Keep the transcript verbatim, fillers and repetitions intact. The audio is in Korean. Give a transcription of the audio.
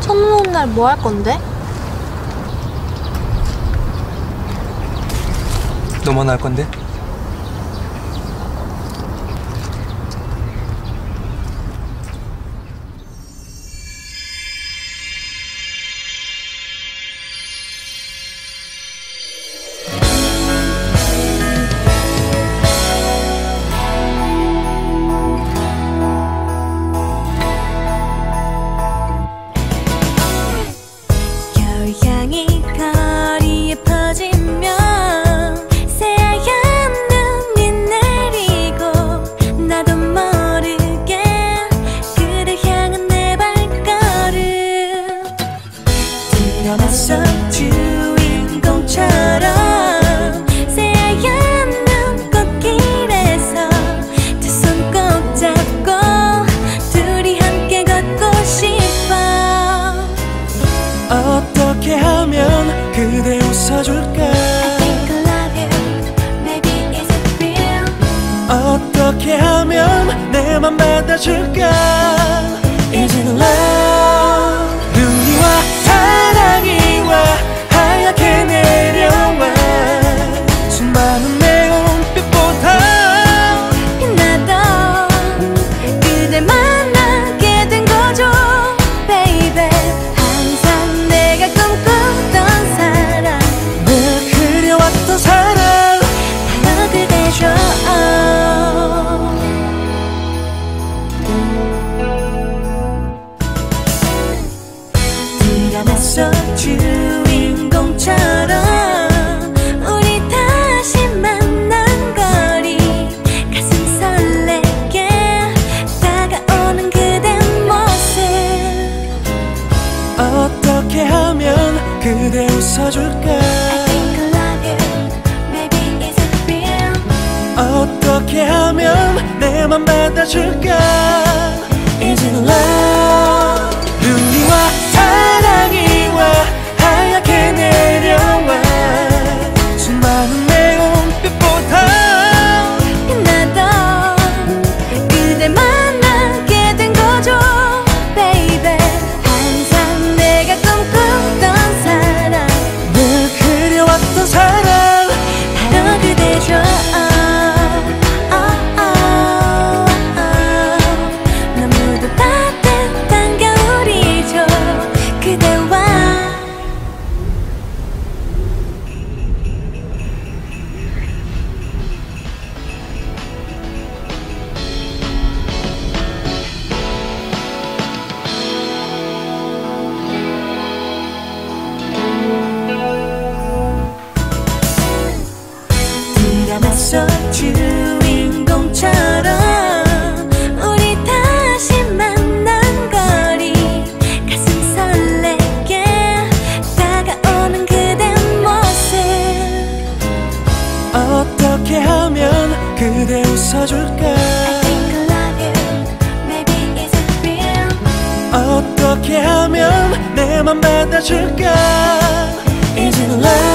첫눈 오는 날 뭐 할 건데? 너만 할 건데? 겨울향이 거리에 퍼지면 새하얀 눈이 내리고 나도 모르게 그댈 향한 내 발걸음 드러났어 주인공처럼 새하얀 눈꽃길에서 두 손 꼭 잡고 둘이 함께 걷고 싶어. 어떻게 하면 그대 웃어줄까? I think I love you, maybe is it real? 어떻게 하면 내 맘 받아줄까? Is it love? 눈이와 사랑이 와 하얗게 내려와 수많은 내온빛보다 나도 그댈 만나게 된 거죠, baby. 항상 내가 꿈꾸던 사랑, 늘 그려왔던 사랑 바로 그대죠. 드러났어 주인공처럼 우리 다시 만난 거리 가슴 설레게 다가오는 그대 모습. 어떻게 하면 그대 웃어줄까? I think I love you, maybe is it real? 어떻게 하면 내 맘 받아줄까? Is it love? 눈이와 사랑이 와 하얗게 내려와 수많은 내온빛보다 나도 그댈 만나게 된 거죠, baby. 항상 내가 꿈꾸던 사랑, 늘 그려왔던 사랑 바로 그대죠. Oh, oh, oh. 너무도 따뜻한 겨울이죠, 그대와. 드러났어 주인공처럼 우리 다시 만난 거리 가슴 설레게 다가오는 그대 모습. 어떻게 하면 그대 웃어줄까? I think I love you, maybe is it real? 어떻게 하면 내 맘 받아줄까? Is it love?